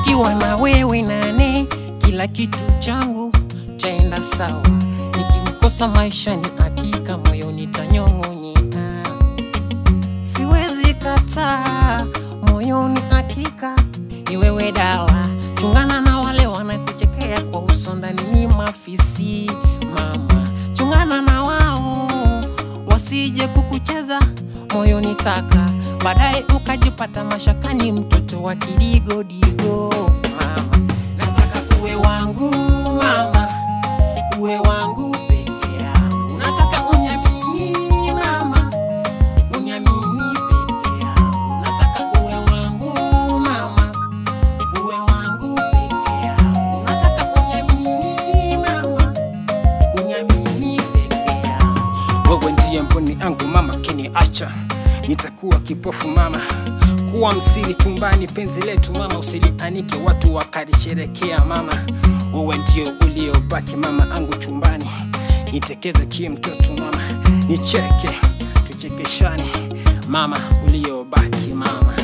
Nikiwa na wewe nane, kila kitu changu chaenda sawa. Nikimkosa maisha ni hakika moyoni tanyong'onyea. Siwezi kataa, moyoni hakika ni wewe dawa. Chungana na wale wanakuchekea kwa uso ndani ni mafisi mama. Chungana na wao wasije kukucheza moyoni taka, baadaye ukajipata mashakani mtoto wa kidigo-digo mama. Nataka uwe wangu mama, uwe wangu peke yangu. Nataka uniamini mama, uniamini peke yangu. Nataka uwe wangu mama, uwe wangu peke yangu. Nataka uniamini mama, uniamini peke yangu. Wewe ndiye mboni yangu mama, kiniacha nitakuwa kipofu mama. Kuwa msiri chumbani penzi letu mama, usilianike watu wakalisherekea mama. Wewe ndio uliobaki mama angu chumbani, nitekeze kimtoto mama, nicheke tuchekeshane mama, uliobaki mama.